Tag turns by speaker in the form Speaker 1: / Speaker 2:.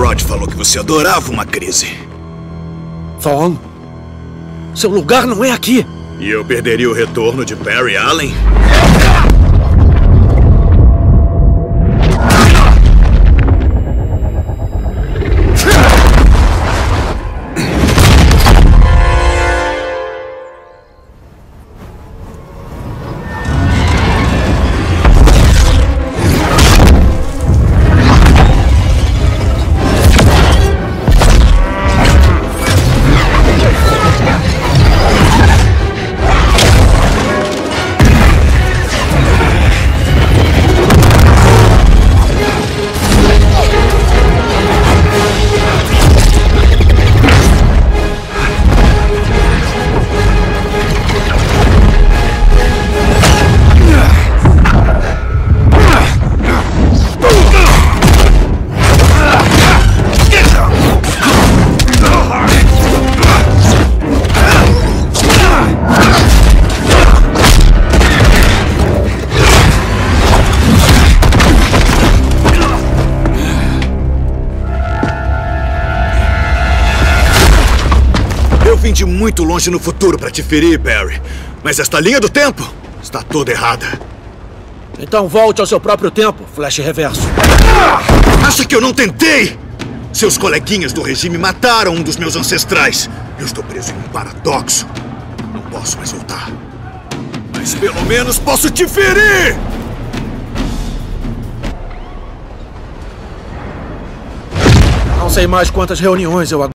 Speaker 1: Rod falou que você adorava uma crise.
Speaker 2: Vaughn, seu lugar não é aqui.
Speaker 1: E eu perderia o retorno de Perry Allen? Vim de muito longe no futuro para te ferir, Perry. Mas esta linha do tempo está toda errada.
Speaker 2: Então volte ao seu próprio tempo, Flash Reverso.
Speaker 1: Acha que eu não tentei? Seus coleguinhas do regime mataram um dos meus ancestrais. Eu estou preso em um paradoxo. Não posso mais voltar. Mas pelo menos posso te ferir!
Speaker 2: Não sei mais quantas reuniões eu